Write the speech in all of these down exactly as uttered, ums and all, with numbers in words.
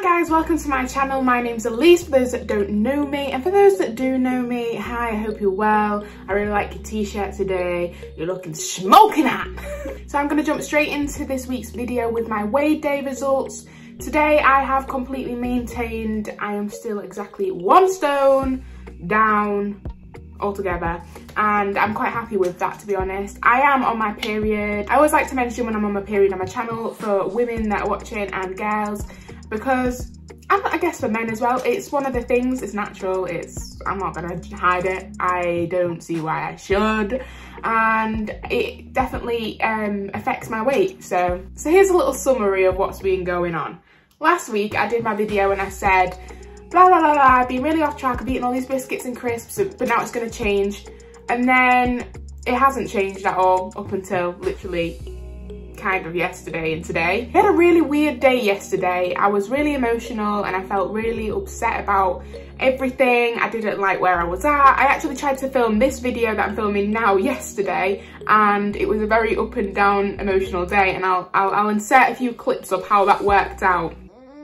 Hi guys, welcome to my channel. My name's Elise, for those that don't know me, and for those that do know me, hi, I hope you're well. I really like your t-shirt today. You're looking smoking hot. So I'm gonna jump straight into this week's video with my weigh day results. Today I have completely maintained, I am still exactly one stone down altogether, and I'm quite happy with that, to be honest. I am on my period. I always like to mention when I'm on my period on my channel for women that are watching and girls, because and I guess for men as well, it's one of the things, it's natural, it's, I'm not gonna hide it, I don't see why I should, and it definitely um, affects my weight. So, so here's a little summary of what's been going on. Last week I did my video and I said, blah, blah, blah, blah, I've been really off track, I've eaten all these biscuits and crisps, but now it's gonna change. And then it hasn't changed at all up until literally kind of yesterday and today. I had a really weird day yesterday. I was really emotional and I felt really upset about everything. I didn't like where I was at. I actually tried to film this video that I'm filming now yesterday, and it was a very up and down emotional day, and I'll, I'll, I'll insert a few clips of how that worked out.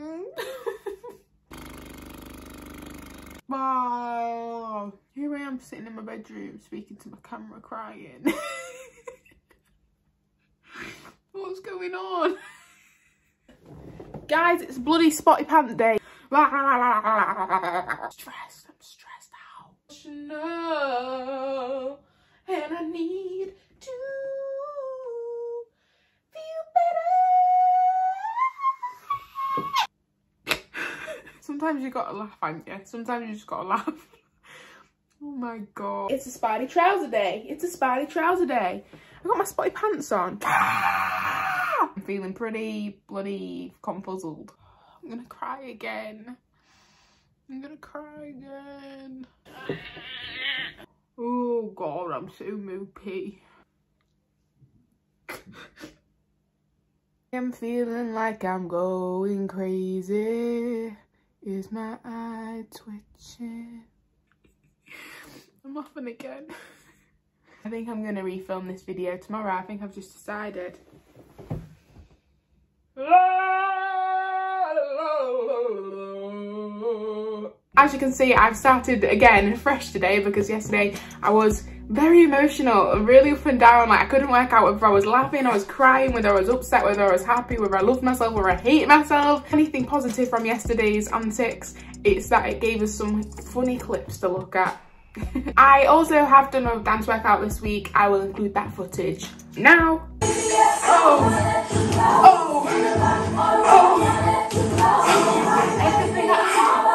Wow. Here I am sitting in my bedroom speaking to my camera crying. What's going on? Guys, it's bloody spotty pants day. Stressed, I'm stressed out. No, and I need to feel better. Sometimes you gotta laugh, ain't you? Sometimes you just gotta laugh. Oh my god. It's a Spidey trouser day. It's a Spidey trouser day. I've got my spotty pants on. I'm feeling pretty bloody confuzzled. I'm gonna cry again. I'm gonna cry again. Oh god, I'm so mopey. I'm feeling like I'm going crazy. Is my eye twitching? I'm laughing again. I think I'm gonna refilm this video tomorrow. I think I've just decided. As you can see, I've started again fresh today, because yesterday I was very emotional, really up and down. Like, I couldn't work out whether I was laughing, I was crying, whether I was upset, whether I was happy, whether I loved myself, whether I hated myself. Anything positive from yesterday's antics, it's that it gave us some funny clips to look at. I also have done a dance workout this week. I will include that footage now. Oh, oh, oh, everything I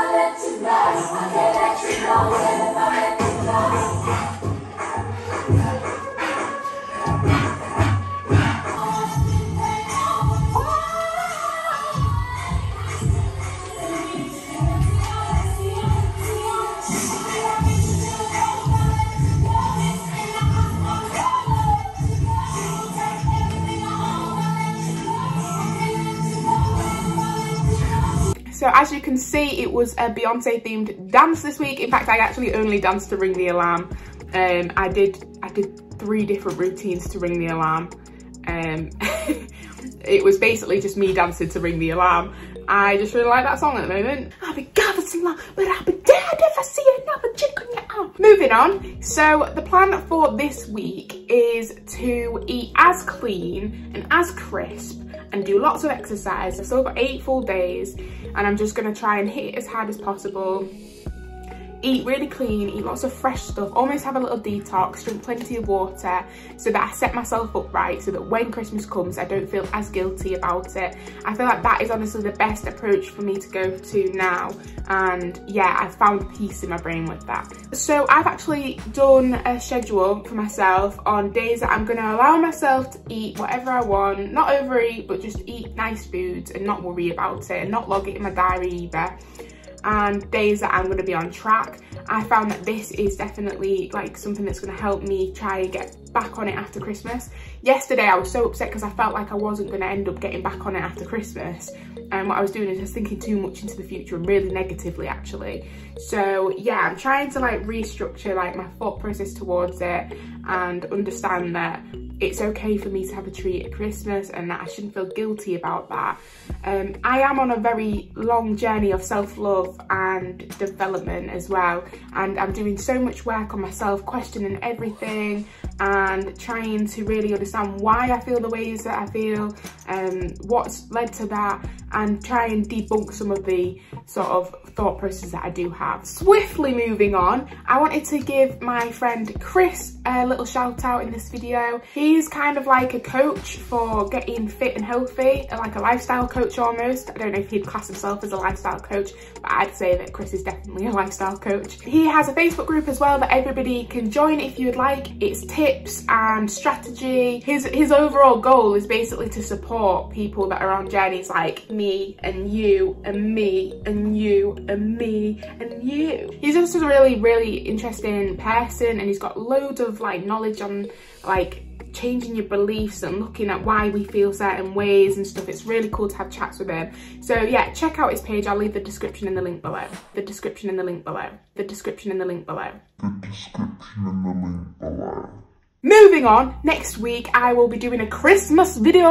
So as you can see, it was a Beyonce themed dance this week. In fact, I actually only danced to Ring the Alarm. Um, I did I did three different routines to Ring the Alarm. Um, it was basically just me dancing to Ring the Alarm. I just really like that song at the moment. I've been gathered so long, but I'll be dead if I see another chick on your arm. Moving on. So the plan for this week is to eat as clean and as crisp and do lots of exercise. I've still got eight full days, and I'm just gonna try and hit it as hard as possible. Eat really clean, eat lots of fresh stuff, almost have a little detox, drink plenty of water, so that I set myself up right, so that when Christmas comes, I don't feel as guilty about it. I feel like that is honestly the best approach for me to go to now. And yeah, I've found peace in my brain with that. So I've actually done a schedule for myself on days that I'm gonna allow myself to eat whatever I want, not overeat, but just eat nice foods and not worry about it and not log it in my diary either. And days that I'm going to be on track. I found that this is definitely like something that's going to help me try and get back on it after Christmas. Yesterday I was so upset because I felt like I wasn't going to end up getting back on it after Christmas, and what I was doing is just thinking too much into the future, and really negatively actually. So yeah, I'm trying to like restructure like my thought process towards it, and understand that it's okay for me to have a treat at Christmas and that I shouldn't feel guilty about that. Um, I am on a very long journey of self-love and development as well, and I'm doing so much work on myself, questioning everything and trying to really understand why I feel the ways that I feel, um, what's led to that, and try and debunk some of the sort of thought processes that I do have. Swiftly moving on, I wanted to give my friend Chris a little shout out in this video. He's kind of like a coach for getting fit and healthy, like a lifestyle coach almost. I don't know if he'd class himself as a lifestyle coach, but I'd say that Chris is definitely a lifestyle coach. He has a Facebook group as well that everybody can join if you would like. It's tips and strategy. His, his overall goal is basically to support people that are on journeys like me and you and me and you and me and you. He's just a really, really interesting person, and he's got loads of like knowledge on like changing your beliefs and looking at why we feel certain ways and stuff. It's really cool to have chats with him. So yeah, check out his page. I'll leave the description in the link below. The description in the link below. The description in the link below. The description in the link below. Moving on, next week I will be doing a Christmas video.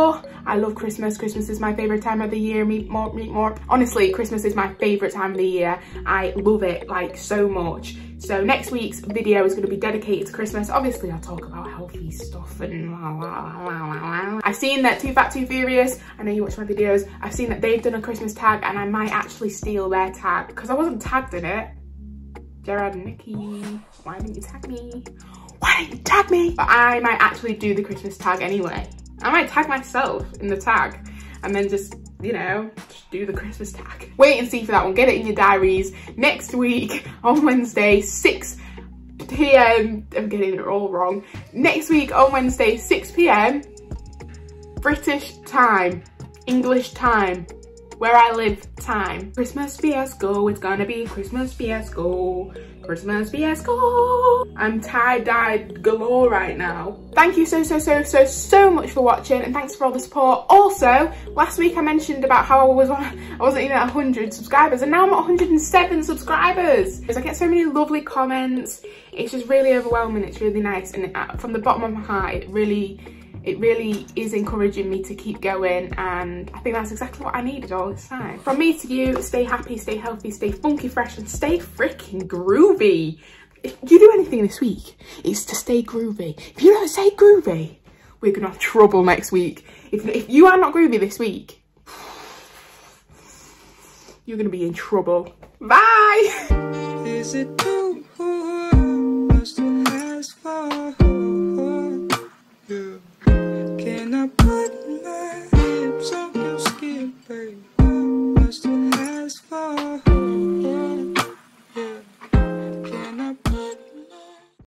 I love Christmas. Christmas is my favourite time of the year. Meet more, meet more. Honestly, Christmas is my favourite time of the year. I love it like so much. So next week's video is going to be dedicated to Christmas. Obviously, I'll talk about healthy stuff and la la la la la. I've seen that Too Fat Too Furious, I know you watch my videos, I've seen that they've done a Christmas tag, and I might actually steal their tag because I wasn't tagged in it. Gerard and Nikki, why didn't you tag me? Why didn't you tag me? But I might actually do the Christmas tag anyway. I might tag myself in the tag and then just, you know, just do the Christmas tag. Wait and see for that one. Get it in your diaries. Next week on Wednesday, six p m I'm getting it all wrong. Next week on Wednesday, six p m British time, English time, where I live time. Christmas fiasco, it's gonna be Christmas fiasco. Christmas fiasco. I'm tie-dyed galore right now. Thank you so, so, so, so, so much for watching, and thanks for all the support. Also, last week I mentioned about how I was on, I wasn't even at one hundred subscribers, and now I'm at one hundred and seven subscribers. Because I get so many lovely comments. It's just really overwhelming. It's really nice, and it, from the bottom of my heart, it really, it really is encouraging me to keep going, and I think that's exactly what I needed all this time. From me to you, stay happy, stay healthy, stay funky fresh, and stay freaking groovy. If you do anything this week, it's to stay groovy. If you don't stay groovy, we're gonna have trouble next week. If, if you are not groovy this week, you're gonna be in trouble. Bye! Is it